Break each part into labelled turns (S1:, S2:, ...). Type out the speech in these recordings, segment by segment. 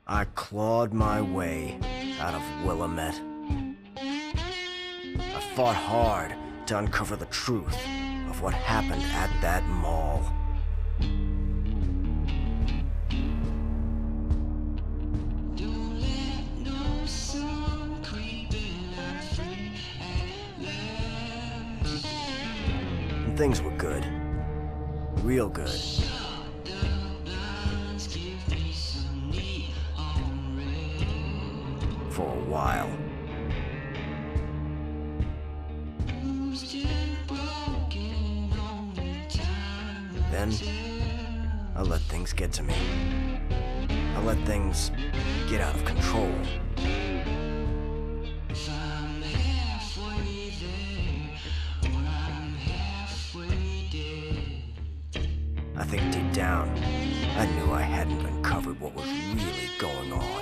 S1: I clawed my way out of Willamette. I fought hard to uncover the truth of what happened at that mall. And things were good. Real good. For a while. Then, I let things get to me. I let things get out of control. I think deep down, I knew I hadn't uncovered what was really going on.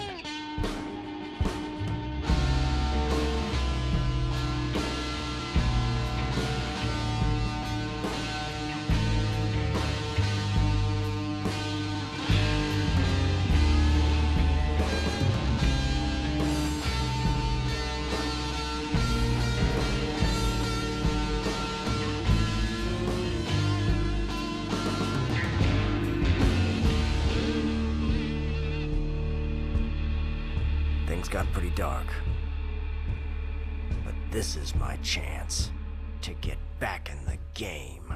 S1: Things got pretty dark. But this is my chance to get back in the game.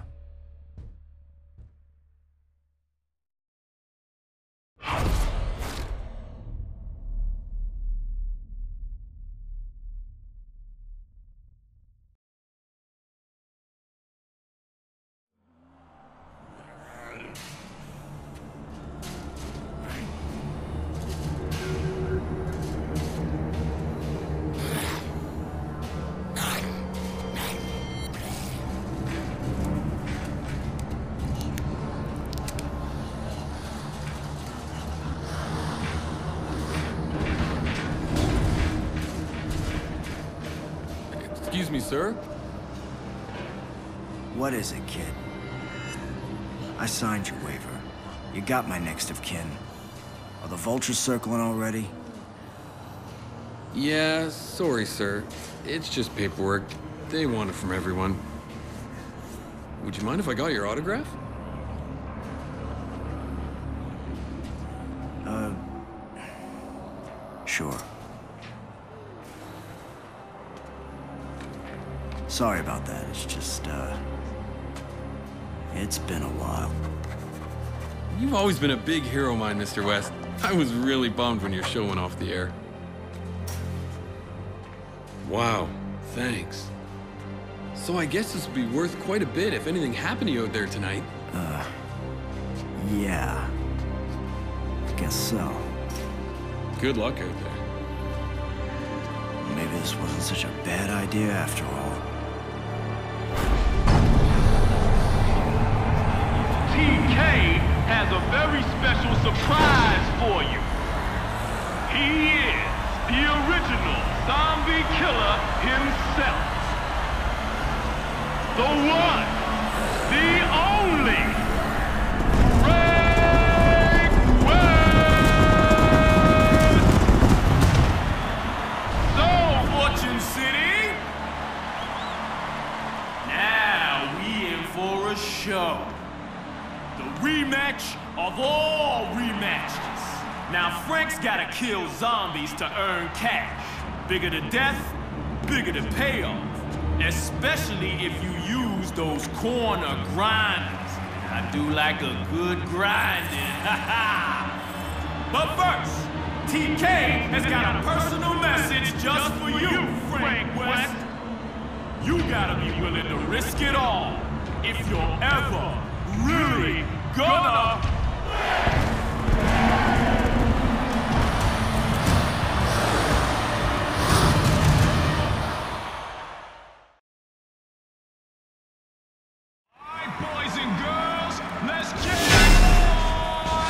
S2: Excuse me, sir?
S1: What is it, kid? I signed your waiver. You got my next of kin. Are the vultures circling already?
S2: Yeah, sorry, sir. It's just paperwork. They want it from everyone. Would you mind if I got your autograph?
S1: Sure. Sorry about that. It's just, it's been a while.
S2: You've always been a big hero of mine, Mr. West. I was really bummed when your show went off the air. Wow, thanks. So I guess this would be worth quite a bit if anything happened to you out there tonight.
S1: Yeah. I guess so.
S2: Good luck out there.
S1: Maybe this wasn't such a bad idea after all.
S3: TK has a very special surprise for you. He is the original zombie killer himself. The one, the only, Frank West! So, Fortune City, now we in for a show. The rematch of all rematches. Now Frank's gotta kill zombies to earn cash. Bigger the death, bigger the payoff. Especially if you use those corner grinders. I do like a good grinding, But first, TK has got a personal message just for you, Frank West. You gotta be willing to risk it all if you're ever really gonna... Alright, boys and girls, let's get it on!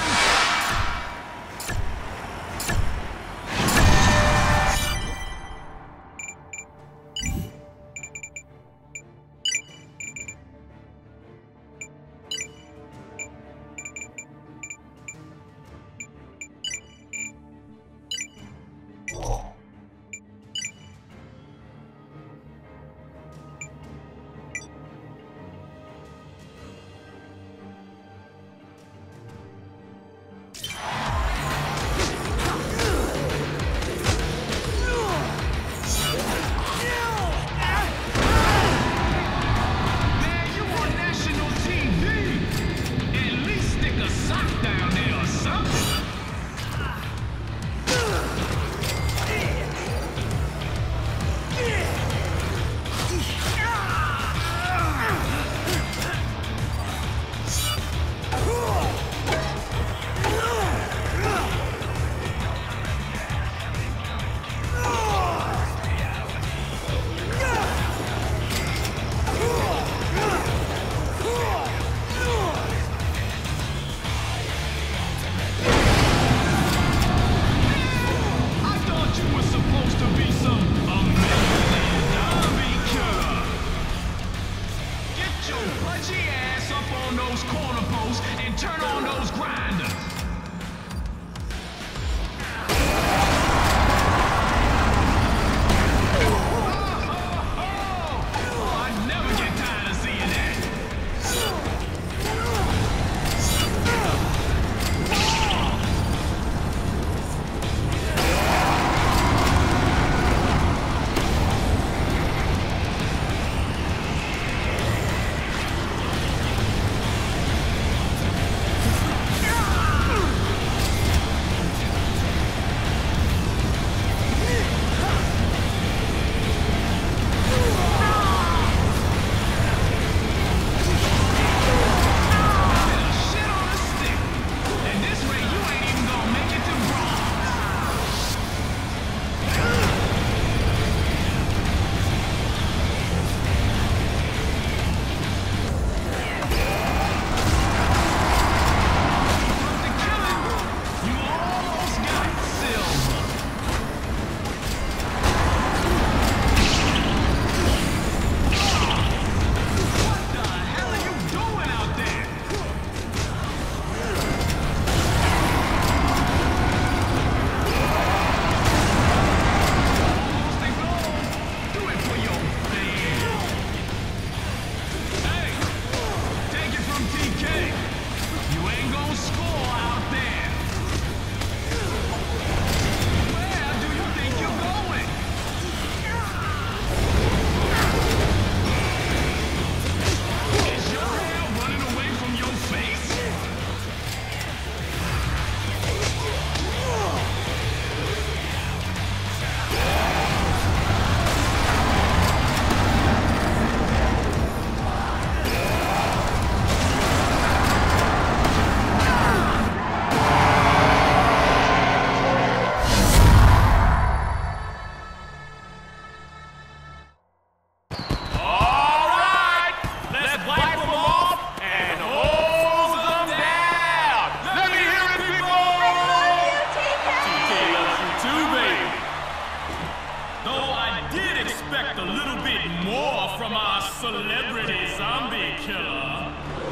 S3: celebrity zombie killer.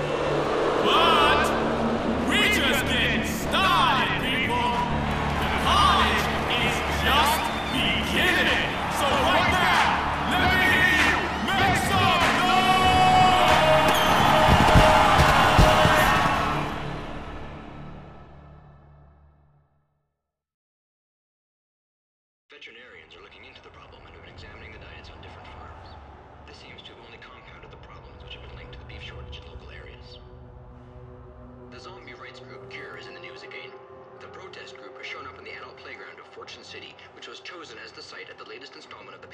S3: But we just getting started, people. The carnage is just beginning. So right now, let me hear you make some noise!
S4: Veterinarians are looking into the problem and have been examining the diets on different farms. This seems to have only compounded the problems which have been linked to the beef shortage in local areas. The zombie rights group Cure is in the news again. The protest group has shown up in the adult playground of Fortune City, which was chosen as the site at the latest installment of